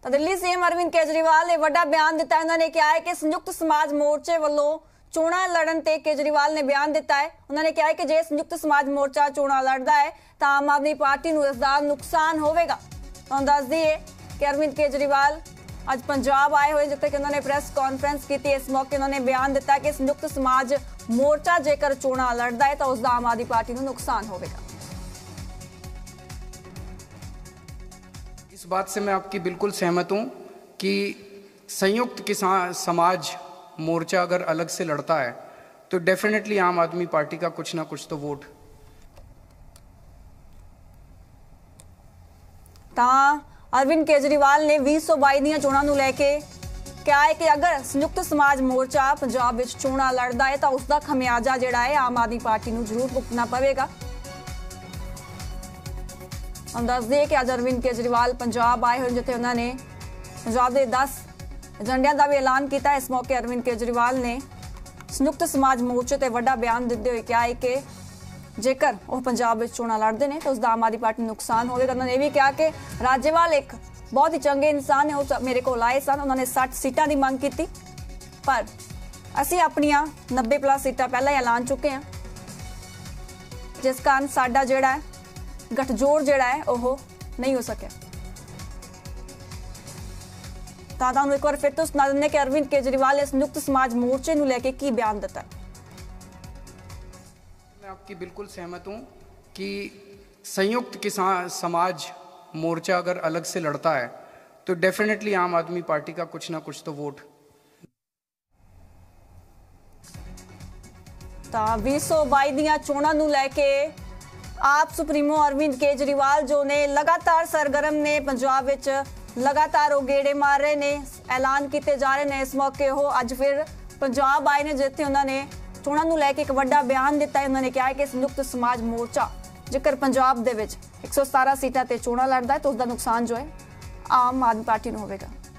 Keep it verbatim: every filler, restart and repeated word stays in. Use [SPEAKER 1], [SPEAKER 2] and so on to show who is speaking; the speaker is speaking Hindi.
[SPEAKER 1] दिल्ली सीएम अरविंद केजरीवाल ने वड्डा बयान दिता है। उन्होंने कहा है कि संयुक्त समाज मोर्चे वालों चोणां लड़न ते केजरीवाल ने बयान दिता है। उन्होंने कहा है कि जे संयुक्त समाज मोर्चा चोणां लड़दा है तो आम आदमी पार्टी नूं इसदा नुकसान होवेगा। तुहानूं दस दईए कि अरविंद केजरीवाल अज पंजाब आए हुए, जिथे कि उन्होंने प्रेस कॉन्फ्रेंस की। इस मौके उन्होंने बयान दिता कि संयुक्त समाज मोर्चा जेकर चोणां लड़दा है तो उसदा आम आदमी पार्टी नूं नुकसान होवेगा।
[SPEAKER 2] इस बात से मैं आपकी बिल्कुल सहमत हूं कि संयुक्त किसान समाज मोर्चा अगर अलग से लड़ता है तो डेफिनेटली आम आदमी पार्टी का कुछ ना कुछ तो वोट
[SPEAKER 1] अरविंद केजरीवाल ने बीस सौ बाई ਦੀਆਂ ਚੋਣਾਂ ਨੂੰ ਲੈ ਕੇ ਕਿਹਾ ਹੈ ਕਿ ਅਗਰ ਸੰਯੁਕਤ ਸਮਾਜ ਮੋਰਚਾ ਪੰਜਾਬ ਵਿੱਚ ਚੋਣਾਂ ਲੜਦਾ ਹੈ ਤਾਂ ਉਸ ਦਾ ਖਮਿਆਜਾ ਜਿਹੜਾ ਹੈ ਆਮ ਆਦਮੀ ਪਾਰਟੀ ਨੂੰ ਜ਼ਰੂਰ ਭੁਗਤਣਾ ਪਵੇਗਾ। हम दस दिए कि अज अरविंद केजरीवाल पंजाब आए हुए, जिथे उन्होंने पंजाब के दस एजेंडिया का भी ऐलान किया। इस मौके अरविंद केजरीवाल ने संयुक्त समाज मोर्चे ते वड्डा बयान देते हुए कहा है कि जेकर वह पंजाब में चोणां लड़ते हैं तो उसका आम आदमी पार्टी नुकसान होगा। उन्होंने यह भी कहा कि राज्यपाल एक बहुत ही चंगे इंसान है, वो मेरे को आए सन, उन्होंने सठ सीटां की मंग की, पर असी अपनियां नब्बे प्लस सीटां पहले ही ऐलान चुके हैं, जिस कारण साडा जिहड़ा है गठजोड़ जिहड़ा है वो नहीं हो सकिया। ਤਾਂ ਤੁਹਾਨੂੰ एक बार फिर तो सुना दें कि अरविंद केजरीवाल ने संयुक्त समाज मोर्चे ਨੂੰ ਲੈ ਕੇ ਕੀ बयान दिता।
[SPEAKER 2] मैं आपकी बिल्कुल सहमत हूं कि संयुक्त किसान समाज मोर्चा अगर अलग से लड़ता है तो डेफिनेटली आम आदमी पार्टी का कुछ ना कुछ तो वोट
[SPEAKER 1] ਤਾਂ बीस सौ बाई ਦੀਆਂ ਚੋਣਾਂ ਨੂੰ ਲੈ ਕੇ आप सुप्रीमो अरविंद केजरीवाल जो ने लगातार सरगर्म ने पंजाब विच लगातार वो गेड़े मार रहे ने, ऐलान किए जा रहे हैं। इस मौके वो अज फिर पंजाब आए ने, जिथे उन्होंने चोणां नूं लैके एक वड्डा बयान दिता है। उन्होंने कहा है कि संयुक्त समाज मोर्चा जेकर पंजाब दे विच एक सौ सतारह सीटां ते चोणां लड़दा है तो उसका नुकसान जो है आम आदमी पार्टी नूं होवेगा।